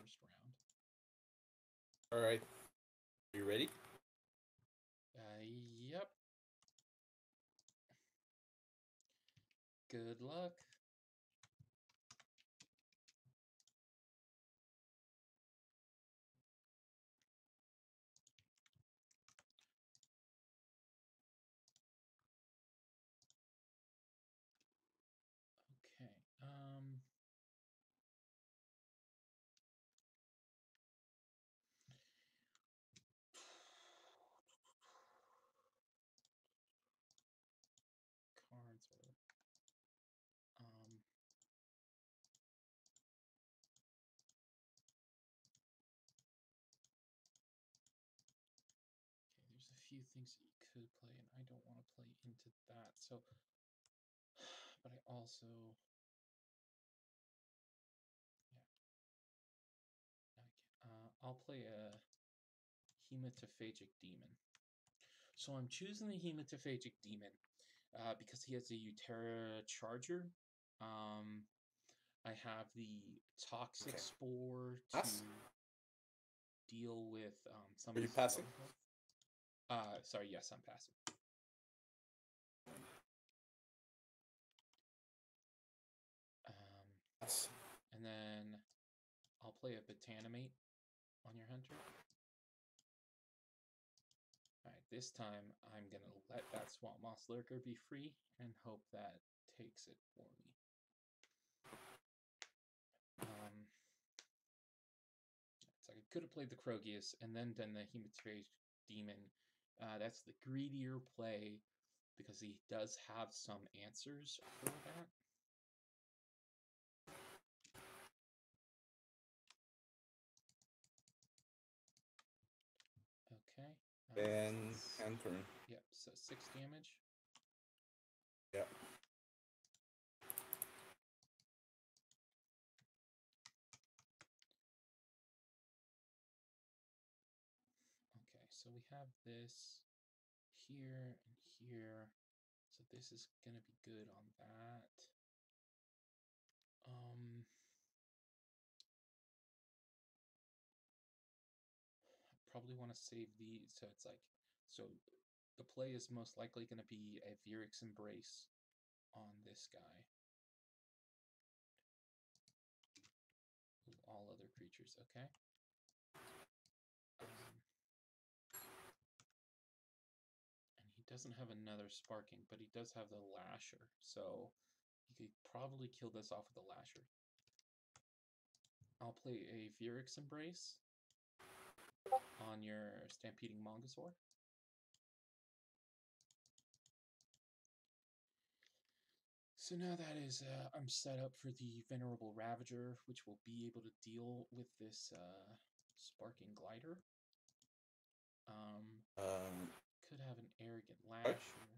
first round. All right. Are you ready? Yep. Good luck. Okay. Cards are okay, there's a few things that you could play, and I don't want to play into that. So, but I also, yeah, I'll play a hematophagic demon. So I'm choosing the hematophagic demon because he has a Utera charger. I have the toxic spore to deal with some. Are you passing? Sorry, yes, I'm passing. And then I'll play a Botanimate on your hunter. Alright, this time I'm going to let that Swamp Moss Lurker be free and hope that takes it for me. So I could have played the Krogius and then done the Hematophagic Demon. That's the greedier play because he does have some answers for that. Okay. And hand turn. Yep, so 6 damage. Yep. Okay, so we have this here and here. So this is going to be good on that. I probably want to save these. So it's like, so the play is most likely going to be a Vyrix Embrace on this guy. Ooh, all other creatures, okay. And he doesn't have another Sparking, but he does have the Lasher. So he could probably kill this off with the Lasher. I'll play a Vyrix Embrace on your Stampeding Mongosaur. So now that is, I'm set up for the Venerable Ravager, which will be able to deal with this Sparking Glider. Could have an Arrogant Lasher.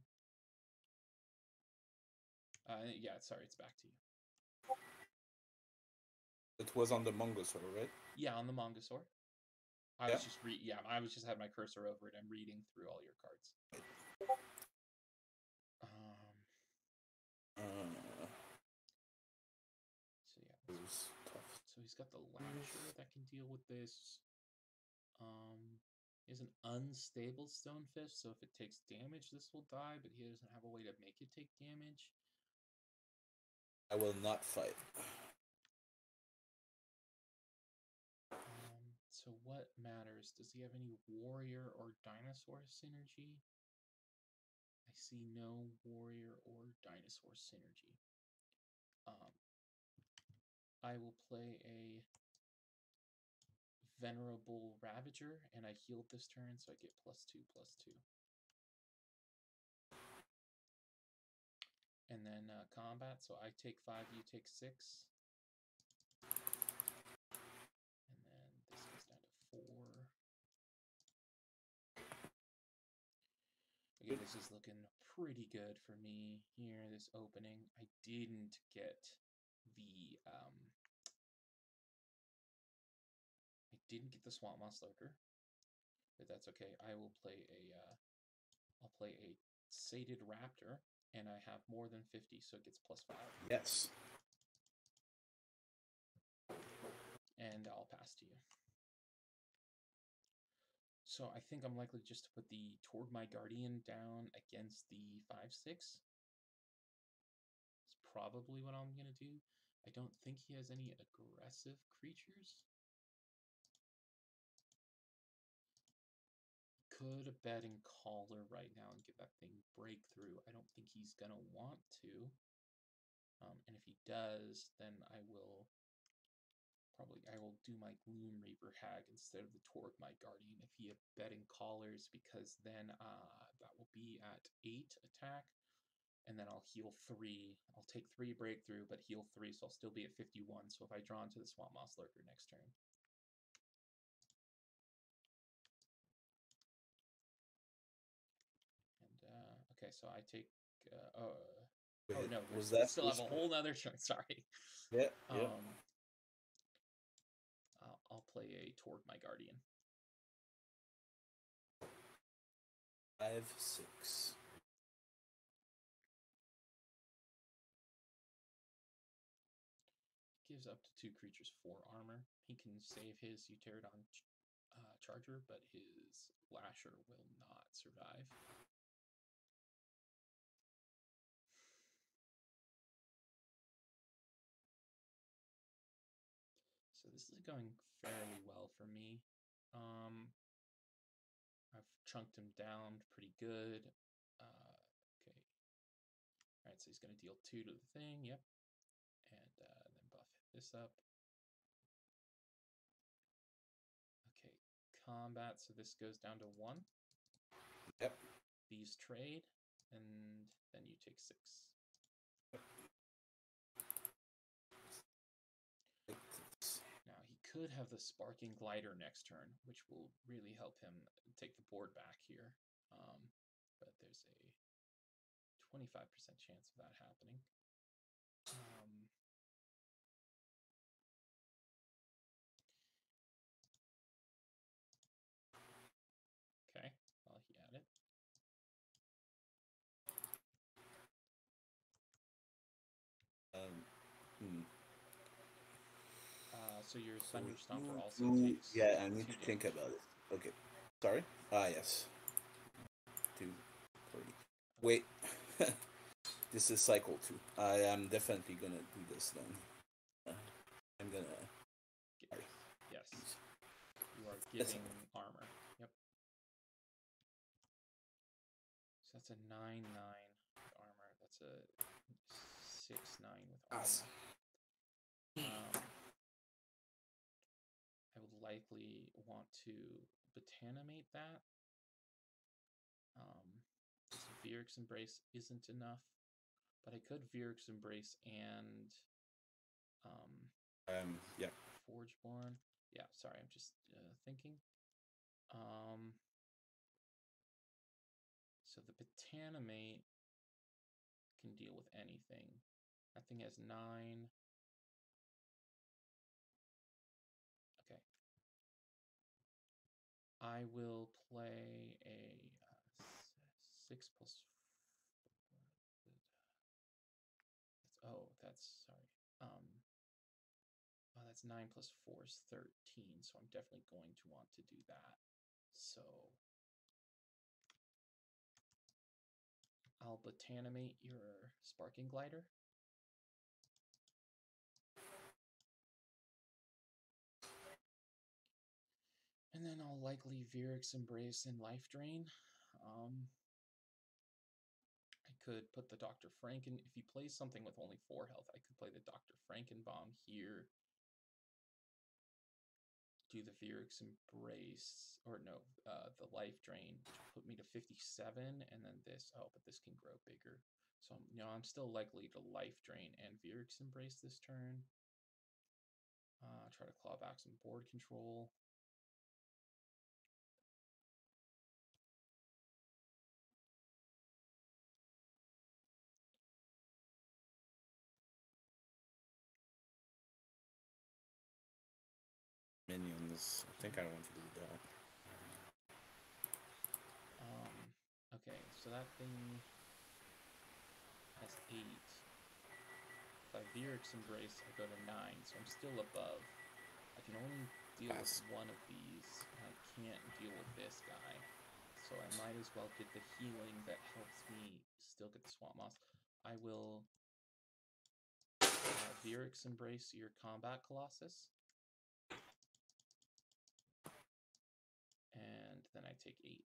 Yeah, sorry, it's back to you. It was on the Mongosaur, right? Yeah, on the Mongosaur. I was just I was just had my cursor over it. I'm reading through all your cards. So yeah, it was tough. So he's got the Lasher that can deal with this. He has an unstable Stonefish, so if it takes damage, this will die, but he doesn't have a way to make it take damage. I will not fight. So what matters? Does he have any warrior or dinosaur synergy? I see no warrior or dinosaur synergy. I will play a Venerable Ravager, and I healed this turn, so I get +2/+2. And then combat, so I take 5, you take 6. And then this goes down to 4. Okay, this is looking pretty good for me here, this opening. I didn't get the Swamp Moss Lurker, but that's okay. I will play I'll play a Sated Raptor, and I have more than 50, so it gets +5. Yes. and I'll pass to you. So I think I'm likely just to put the Toward My Guardian down against the 5/6. It's probably what I'm going to do. I don't think he has any aggressive creatures. Could a betting caller right now and give that thing breakthrough. I don't think he's going to want to. And if he does, then I will do my Gloom Reaper Hag instead of the Toward My Guardian if he have betting callers, because then that will be at 8 attack, and then I'll heal 3. I'll take 3 breakthrough, but heal 3, so I'll still be at 51. So if I draw into the Swamp Moss Lurker next turn. And okay, so I take. Oh no, we still have a whole other turn. Sorry. Yeah. Yeah. I'll play a Toward My Guardian. 5/6. Gives up to 2 creatures 4 armor. He can save his Pterodon Charger, but his Lasher will not survive. So this is going fairly well for me. I've chunked him down pretty good. Okay. Alright, so he's going to deal 2 to the thing. Yep. And then buff this up. Okay. Combat, so this goes down to 1. Yep. These trade, and then you take 6. Now he could have the Sparking Glider next turn, which will really help him take the board back here. But there's a 25% chance of that happening. Okay, well, he had it. So your Thunder Stomper also takes. Yeah, I need to think about it. Okay. Sorry? Yes. 240. Wait. This is cycle 2. I am definitely gonna do this then. I'm gonna. Yes. You are giving armor. Yep. So that's a 9/9 with armor. That's a 6/9 with armor. I would likely want to Botanimate that. Vyrix Embrace isn't enough, but I could Vyrix Embrace and yeah. Forgeborn. Yeah, sorry, I'm just thinking. So the Botanimate can deal with anything. That thing has 9. Okay. I will play a 6 plus. That's sorry. That's 9 plus 4 is 13. So I'm definitely going to want to do that. So I'll Botanimate your Sparking Glider. And then I'll likely Vyrix Embrace and Life Drain. I could put the Dr. Franken. If he plays something with only 4 health, I could play the Dr. Frankenbomb here. Do the Vyrix Embrace, or no, the Life Drain, which will put me to 57, and then this. Oh, but this can grow bigger. So, I'm still likely to Life Drain and Vyrix Embrace this turn. Try to claw back some board control. Minions. I think I want to do that. Okay, so that thing has 8. If I Vyrix Embrace, I go to 9, so I'm still above. I I can only deal Pass. with one of these, and I can't deal with this guy. So I might as well get the healing that helps me still get the Swamp Moss. I will Vyrix Embrace your Combat Colossus. And then I take 8.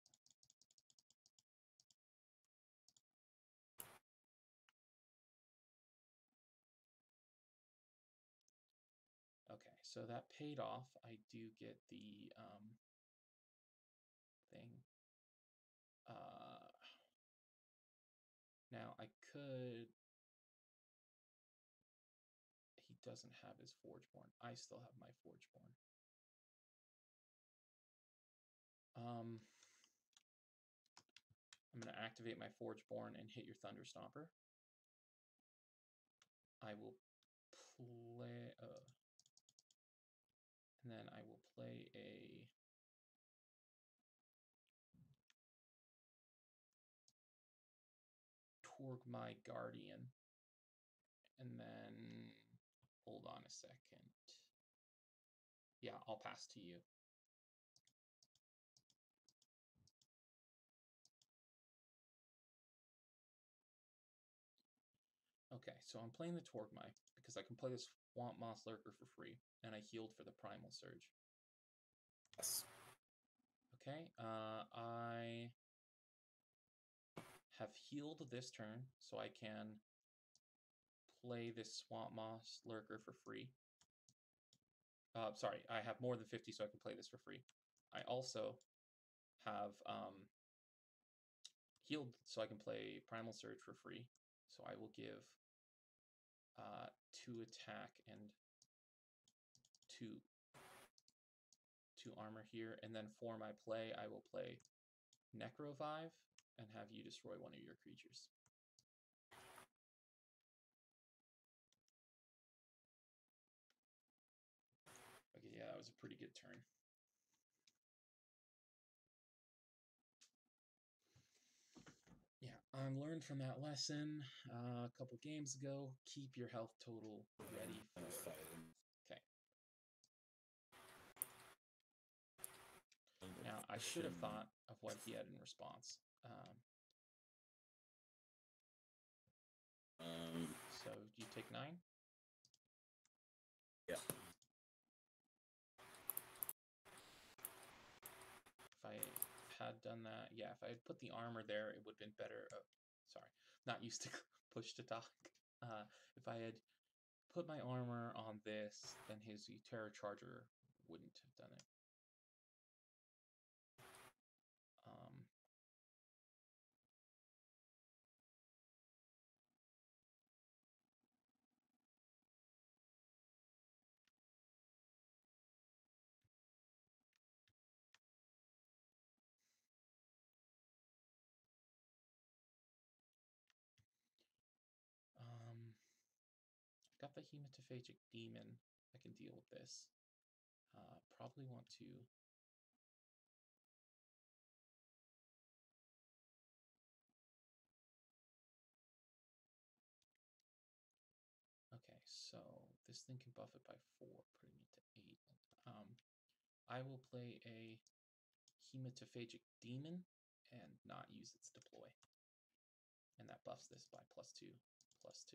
Okay, so that paid off. I do get the thing. Now I could... He doesn't have his Forgeborn. I still have my Forgeborn. I'm going to activate my Forgeborn and hit your Thunder Stomper. I will play... and then I will play a... Torgmai Guardian. And then... Hold on a second. Yeah, I'll pass to you. Okay, so I'm playing the Torgmai because I can play this Swamp Moss Lurker for free, and I healed for the Primal Surge. Yes. Okay, I have healed this turn, so I can play this Swamp Moss Lurker for free. Sorry, I have more than 50, so I can play this for free. I also have healed, so I can play Primal Surge for free. So I will give 2 attack and 2 armor here, and then for my play, I will play Necrovive and have you destroy one of your creatures. Okay, yeah, that was a pretty good turn. Yeah, I learned from that lesson a couple games ago. Keep your health total ready for fighting. Okay. Now, I should have thought of what he had in response. So, you take 9? Yeah. If I had done that, yeah, if I had put the armor there, it would have been better. Oh, sorry, not used to push to talk. If I had put my armor on this, then his Terra Charger wouldn't have done it. Got the Hematophagic Demon. I can deal with this. Probably want to... Okay, so this thing can buff it by 4, putting it to 8. I will play a Hematophagic Demon and not use its deploy. And that buffs this by +2, +2.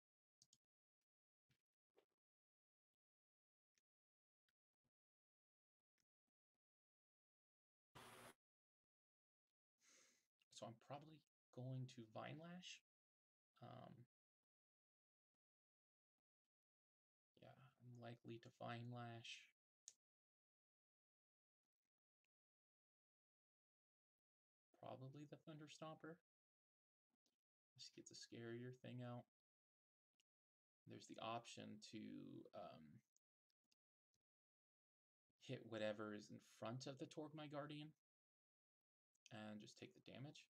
So I'm probably going to Vine Lash. Yeah, I'm likely to Vine Lash. Probably the Thunder Stomper. Just get the scarier thing out. There's the option to hit whatever is in front of the Torgmai Guardian and just take the damage.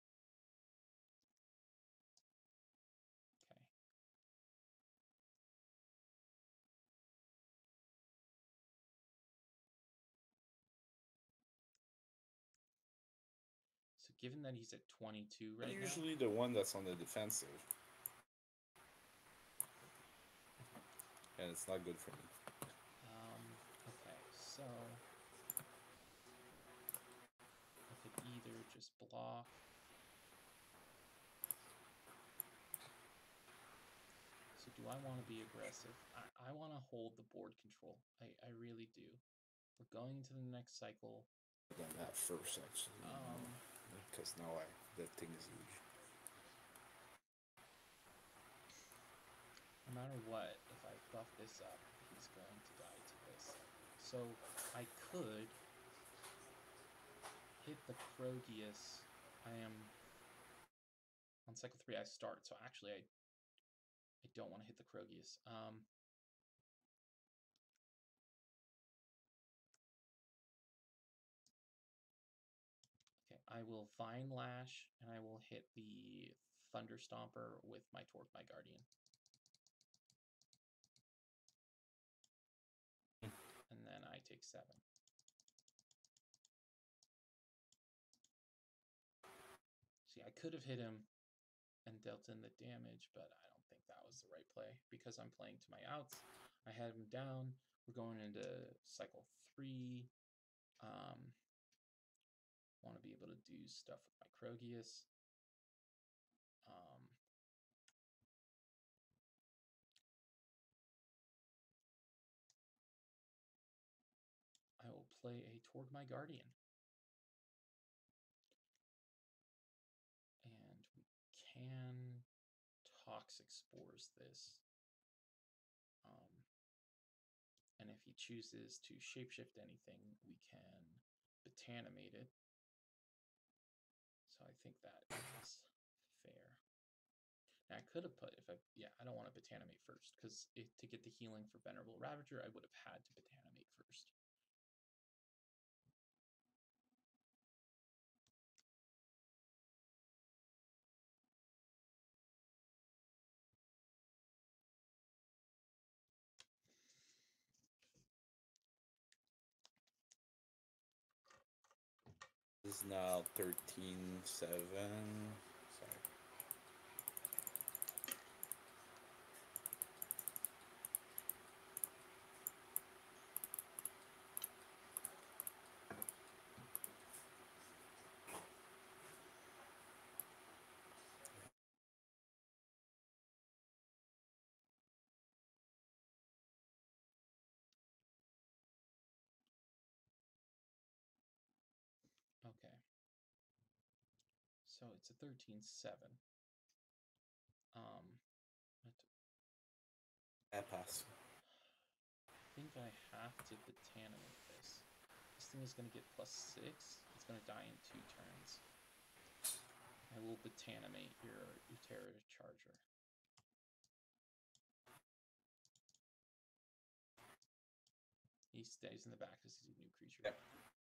Okay. So given that he's at 22 right now... Usually the one that's on the defensive. And it's not good for me. Okay. So I could either just block. So do I want to be aggressive? I want to hold the board control. I really do. We're going into the next cycle. I've done that first, actually. Because now that thing is huge. No matter what, if I buff this up, he's going to die to this. So I could hit the Krogius. I am on cycle 3. I start, so actually I don't want to hit the Krogius. Okay, I will Vine Lash, and I will hit the Thunder Stomper with my Torque My Guardian. And then I take 7. See, I could have hit him and dealt in the damage, but I don't think that was the right play because I'm playing to my outs. I had him down. We're going into cycle 3. Want to be able to do stuff with my Krogius. I will play a Toward My Guardian. And we can Toxic Spores this. And if he chooses to shapeshift anything, we can Botanimate it. So I think that is fair. Now I could have put, I don't want to Botanimate first, because to get the healing for Venerable Ravager, I would have had to Botanimate first. This is now 13-7. Sorry. Okay. So it's a 13-7. I pass. I think I have to Botanimate this. This thing is going to get +6. It's going to die in 2 turns. I will Botanimate your Utera Charger. He stays in the back because he's a new creature. Yep.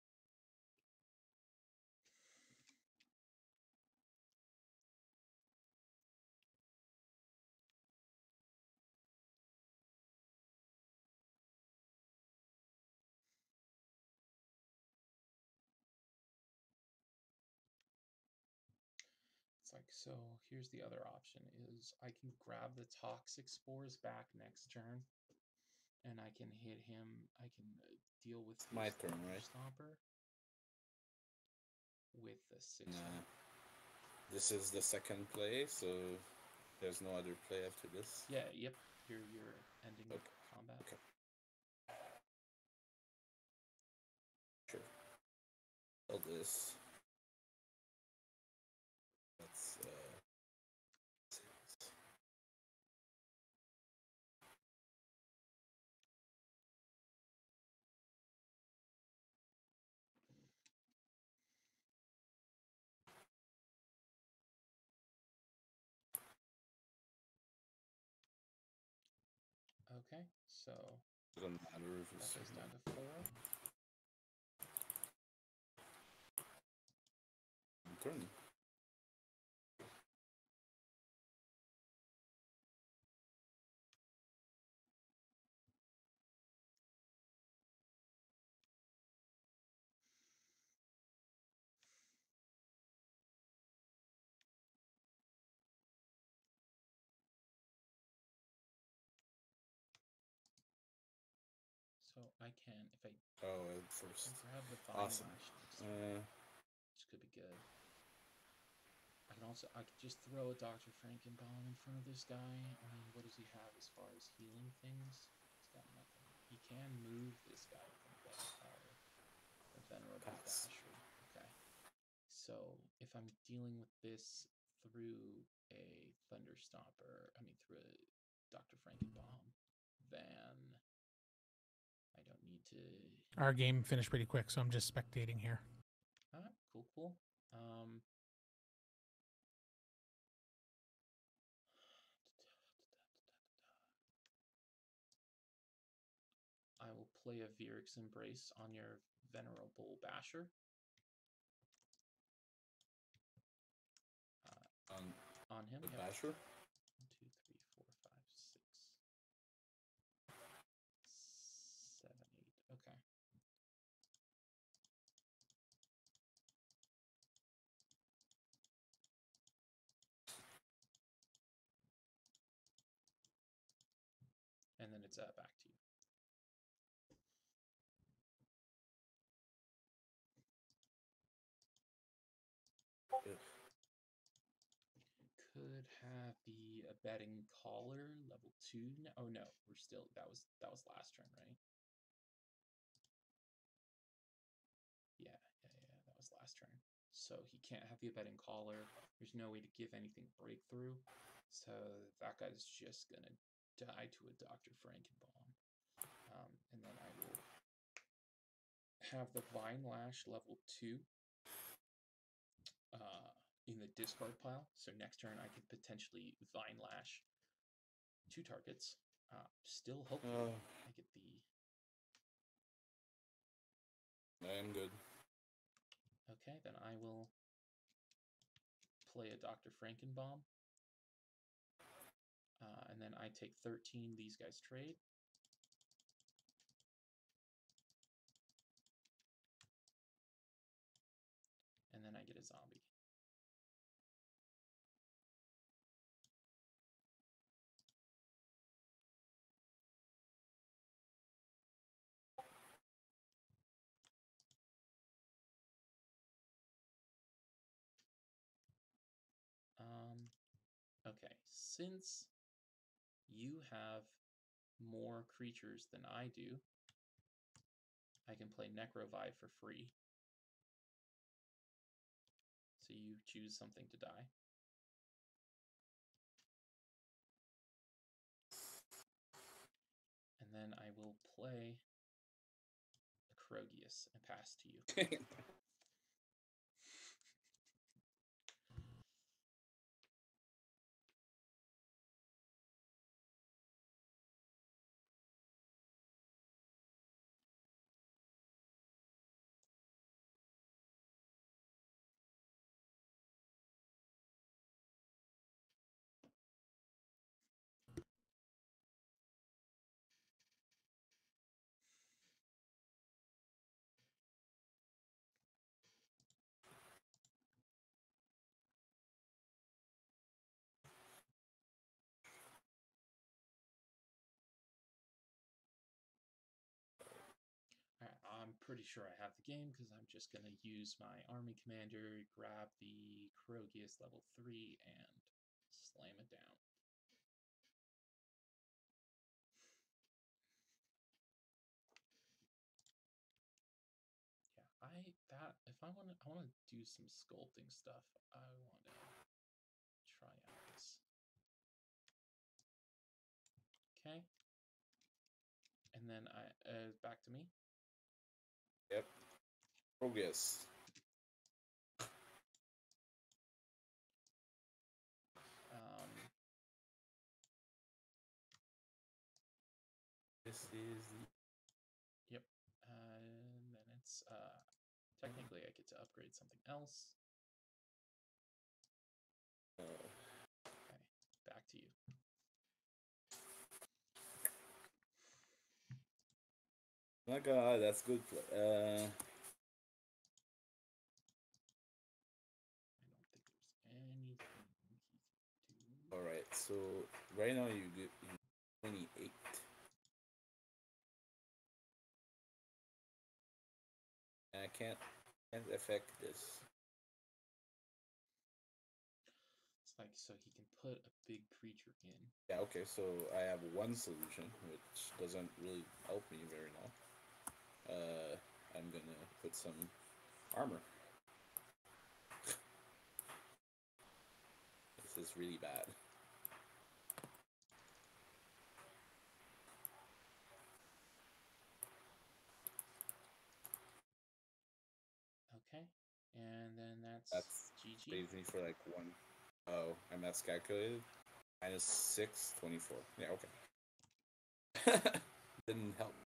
It's like, so here's the other option is I can grab the Toxic Spores back next turn, and I can hit him. I can deal with my turn, right? Stomper with the 6. Nah. This is the second play, so there's no other play after this. Yeah, yep. You're ending combat. Okay. Sure. All this. Let's Okay, so doesn't matter if that it's goes down to 4. turn. So I can if I first. grab the Vine Awesome. Lash next turn, which could be good. I could just throw a Dr. Frankenbomb in front of this guy. I mean, what does he have as far as healing things? He's got nothing. He can move this guy from the Venerable Basher. Okay. So if I'm dealing with this through a Thunderstomper, through a Dr. Frankenbomb, then I don't need to. Our game finished pretty quick, so I'm just spectating here. Cool. I will play a Vyrix Embrace on your Venerable Basher. On him, the yep. Basher? 1, 2, 3, 4, 5, 6, 7, 8. Okay. And then it's back to you. Could have the Abetting Collar level 2. Oh no, we're still that was last turn, right? Yeah, that was last turn. So he can't have the Abetting Collar. There's no way to give anything breakthrough. So that guy's just gonna die to a Dr. Frankenbomb. And then I will have the Vine Lash level 2 in the discard pile. So next turn I could potentially Vine Lash 2 targets. Still hopefully I get the... I am good. Okay, then I will play a Dr. Frankenbomb. And then I take 13, these guys trade. And then I get a zombie. Okay, since you have more creatures than I do, I can play Necrovive for free. So you choose something to die. And then I will play a Krogius and pass to you. I'm pretty sure I have the game because I'm just going to use my Army Commander, grab the Krogius level 3, and slam it down. Yeah, if I want to do some sculpting stuff, I want to try out this. Okay. And then back to me. Yep. Progress. This is the... Yep. And then it's technically I get to upgrade something else. Okay, back to you. My God, that's good play. I don't think there's anything he can do. Alright, so right now you get 28. can't affect this. It's like so he can put a big creature in. Yeah, okay, so I have one solution, which doesn't really help me very well. I'm gonna put some armor. This is really bad. Okay, and then That's GG. saves me for like one. Oh, and that's calculated. -6, 24. Yeah, okay. Didn't help